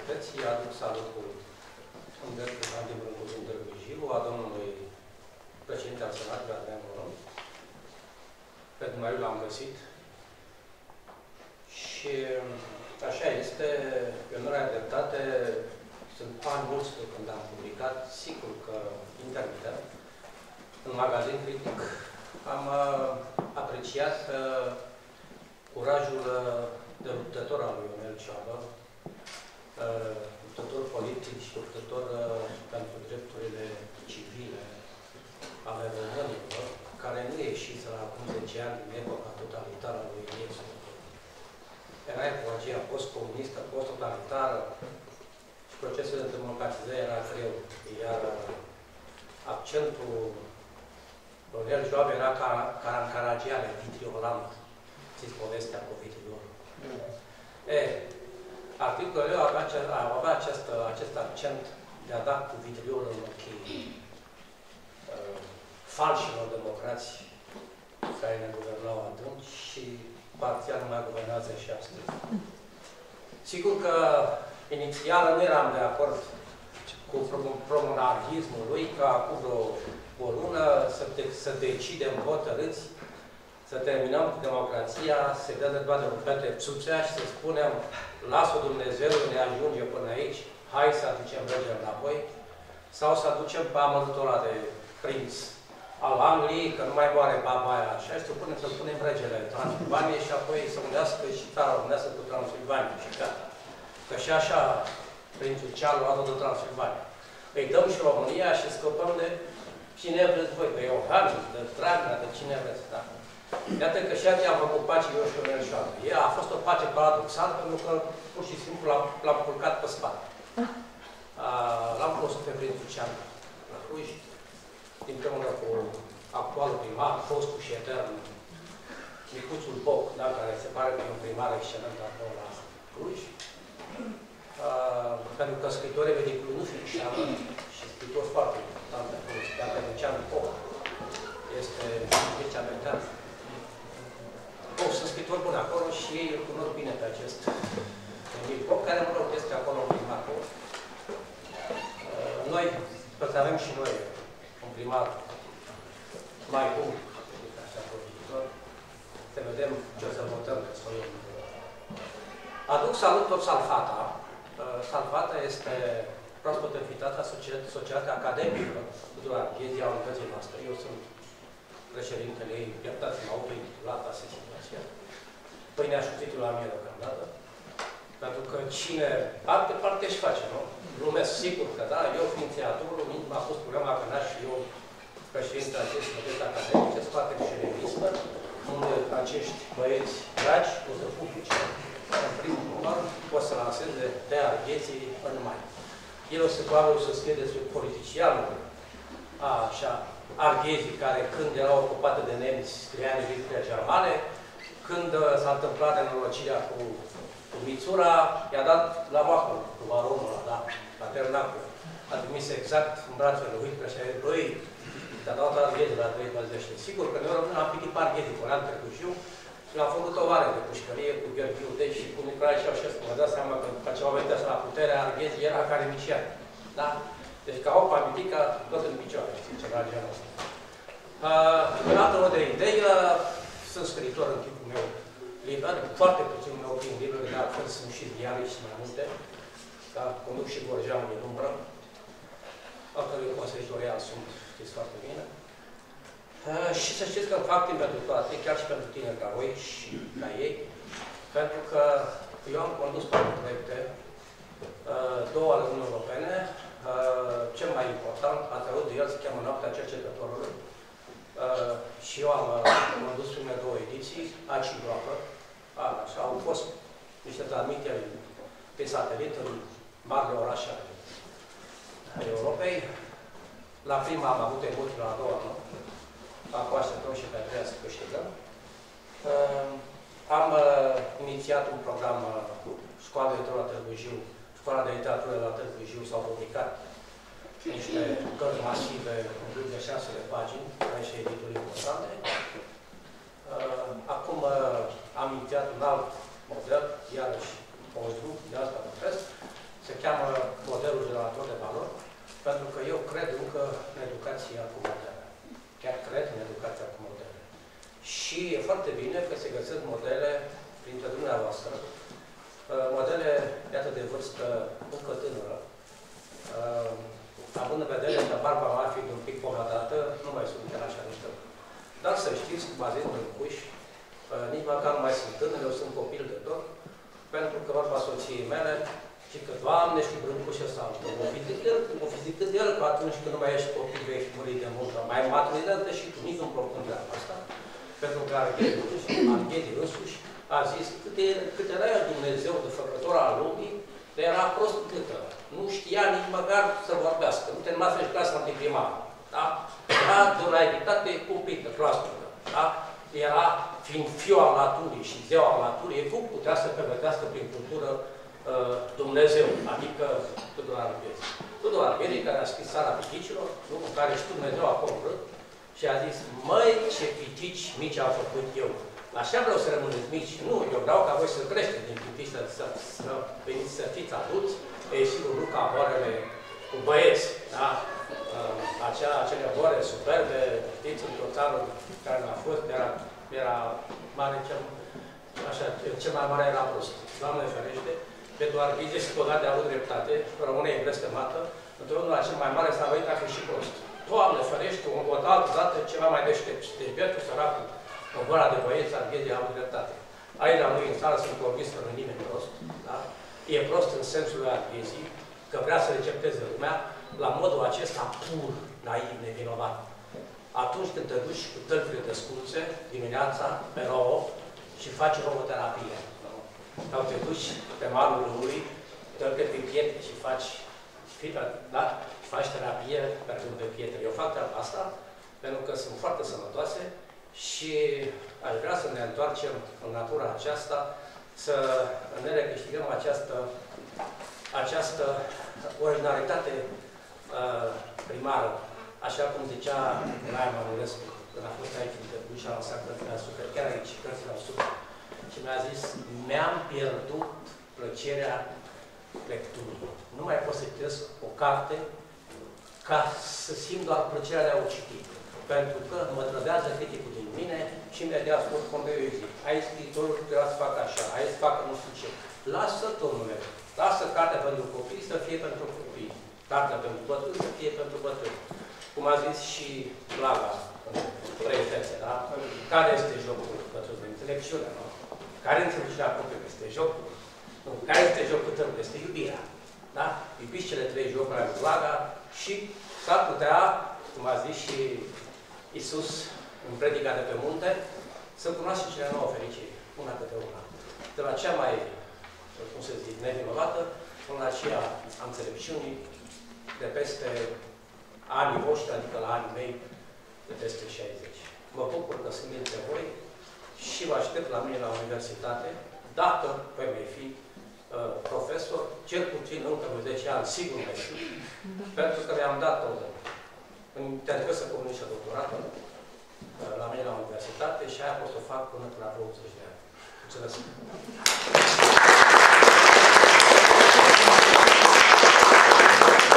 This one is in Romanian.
Universității, aduc salutul în dreptul Antibrân Cuzin Târgu Jiu, a domnului președinte al Senatului, Adrian Goron. Pe dumneavoastră l-am găsit. Și așa este, pe onoarea dreptate, sunt ani mulți de când am publicat, sigur că intermitent, în magazin critic, am apreciat curajul de luptător al lui Ionel Cioabă, luptător politic și luptător pentru drepturile civile ale românilor, care nu ieșise la acum 10 ani din epoca totalitară a lui Iliescu. Era epoca post-comunistă, post-totalitară și procesul de democratizare era greu. Iar accentul Ionel Cioabă era ca în Caragiale, vitriolant. Știți povestea cu vitriolul. Articolul avea acest accent de a da cu vitriolul în ochii falșilor democrați care ne guvernau atunci și parțial nu mai guvernează și astăzi. Sigur că inițial nu eram de acord cu promonarhismul lui, ca acum o lună să decidem hotărâți, să terminăm cu democrația, să dăm de toate pedepsuțea și să spunem, lasă Dumnezeu, ne ajunge până aici, hai să aducem regele înapoi, sau să aducem pe amănutul ăla de prinț al Angliei, că nu mai moare baba aia așa, și să punem regele Transilvaniei și apoi să unească și țara unească cu Transilvania și gata. Că și așa prințul Charles a de Transilvania. Îi dăm și România și scăpăm de cine vreți voi, pe Iohannis, de Dragnea, de cine vreți, da. Iată că și atunci am făcut pace eu și Ionel Cioabă. A fost o pace paradoxală, pentru că pur și simplu l-am culcat pe spate. L-am cunoscut pe prințul Charles la Cluj, împreună cu actualul primar, fostul și etern, Micuțul Boc, da, care se pare că e un primar excelent acolo la Cluj. Pentru că scritorii venicului nu ficționează și scritori foarte important de acolo, dacă Lucian Poc este speciamentat. Sunt scritori buni acolo și ei îl cunosc bine pe acest Emil Poc, care, mă rog, este acolo un primar. Noi, pentru că avem și noi un primar mai bun, să vedem ce o să votăm. Aduc salut tot Salfata. Salfata este proaspăt invitată Societatea Academică Tudor Arghezi a unității noastre. Eu sunt președintele ei, iertați-mă, autointitulat asesinația. Pâinea și titlul la mie deocamdată. Pentru că cine parte își face, nu? Glumesc sigur că da, eu fiind inițiatorul, m-a pus problema că n-aș fi eu președinte acestei societăți academice, să facem și revistă, unde acești băieți dragi o să publice. În primul număr, o să lanseze de Argheții în mai. El o să probabil să scrie despre politicianul așa, Arghezii, care când erau ocupate de nemți, scria în revistele germane, când s-a întâmplat nenorocirea cu Mițura, i-a dat la vacul cu baronul ăla, da, la Ternacul. A trimis exact în brațele lui președinte, băi, te-a dat Arghezii la 320. Sigur că noi români am pitit pe Arghezii, cu Real Târgu Jiu, și l-am făcut o vare de pușcărie cu Gheorghiu Deci și cu Nicolae Ceaușescu. Mă dați seama că după ce au venit la putere, Arghezi era academician. Da? Deci ca o pamitică, tot în picioare, știi, ceva genul ăsta. În altă de idei, sunt scriitor în timpul meu liber, foarte puțin meu prin libere, dar altfel sunt și diariști mai multe. Da? Conduc și Gorjeanul din umbră. Altfel, consilitorial sunt, știți foarte bine. Și să știți că fac timp pentru toate, chiar și pentru tine ca voi și ca ei, pentru că eu am condus 4 proiecte, 2 ale Uniunii Europene, cel mai important, ați auzit de el, se cheamă Noaptea Cercetătorului, și eu am condus primele 2 ediții, aici și groapă, așa, au fost niște transmiteri pe satelit în marile orașe ale Europei. La prima am avut emoții, la a doua nu. Acum așteptăm și pe a treia să câștigăm. Am inițiat un program Școala de Literatură la Târgu Jiu. Școala de Literatură la Târgu Jiu s-au publicat niște cărți masive în jur de 6 de pagini, care și edituri importante. Acum am inițiat un alt model, iarăși o de asta vorbesc, se cheamă modelul generator de valori, pentru că eu cred încă în educația cu modele. Chiar cred în educația cu modele. Și e foarte bine că se găsesc modele printre dumneavoastră, modele, iată, de vârstă încă tânără, având în vedere că barba mea fiind un pic pomadată, nu mai sunt chiar așa niște. Dar să știți, bazez în cuși, nici măcar nu mai sunt tânăr, eu sunt copil de tot, pentru că vorba soției mele, și că, Doamne, știi brâncușă sau o fi zicât el că atunci când nu mai ești copil, vei fi murit de muncă, mai maturizată și tu, nici nu propun de asta, pentru că Arghezi însuși a zis cât era el Dumnezeu de făcător al lumii, dar era prost câtă. Nu știa nici măcar să vorbească. Nu terminase și clasa de primară. Da? Era de o naivitate cumplită, proaspătă. Da? Era, fiind fiul al naturii și zeu al naturii, cum putea să pervertească prin cultură Dumnezeu, adică Tudor Arghezi. Tudor Arghezi, care a scris Țara Piticilor, în care și Dumnezeu a coborât și a zis, măi, ce pitici mici am făcut eu. Așa vreau să rămâneți mici. Nu, eu vreau ca voi să creșteți din pitici, să veniți să fiți adulți, e sigur, nu ca horele cu băieți, da? Acele hore superbe, știți, într-o țară care a fost, era mare, cel mai mare era prost. Doamne ferește, pentru Arghezi și Todat de avut dreptate, rămâne blestemată, într-unul cel mai mare s-a venit a fi și prost. Doamne ferește, o dată ceva mai deștept. Deci bietul săracul, în văra de băieți, Arghezi a avut dreptate. Aici la noi în țară sunt convins că nu e nimeni prost. Da? E prost în sensul lui Arghezi, că vrea să recepteze lumea la modul acesta pur, naiv, nevinovat. Atunci când te duci cu tălpile desculțe, dimineața, pe 9, și faci roboterapie. Sau te duci pe malul râului, tălpi pe pietre și faci, da? Faci terapie pe pietre. Eu fac treaba asta pentru că sunt foarte sănătoase și aș vrea să ne întoarcem în natura aceasta, să ne recâștigăm această originalitate primară, așa cum zicea Raia Manulescu, când a fost aici interviu și a lansat cărțile la suflet, chiar aici, cărțile la suflet. Și mi-a zis, mi-am pierdut plăcerea lecturii. Nu mai pot să citesc o carte ca să simt doar plăcerea de a o citi. Pentru că mă trădează criticul din mine și imediat spun cum eu zic. Ai scriitorul trebuia să facă așa, ai să facă nu știu ce. Lasă, domnule, lasă cartea pentru copii să fie pentru copii. Cartea pentru bătrâni să fie pentru bătrâni. Cum a zis și Blaga în preifețe, da? Care este jocul bătrânului? Înțelepciunea, nu? Care înțelepciunea copilului? Este jocul. Nu. Care este jocul tău? Este iubirea. Da? Iubiți cele trei jocuri ale Blaga și s-ar putea, cum a zis și Iisus în predica de pe munte, să cunoaște cele 9 fericiri, una câte una. De la cea mai, cum să zic, nevinovată, până la aceea a înțelepciunii, de peste anii voștri, adică la anii mei, de peste 60. Mă bucur că sunt dintre voi și vă aștept la mine la universitate, dacă voi fi profesor, cel puțin încă vreo 10 ani, sigur mai știu, pentru că mi-am dat tot. Pentru că să comunic și doctoratul la mine la universitate și aia pot să o fac până la 20 de ani. Mulțumesc!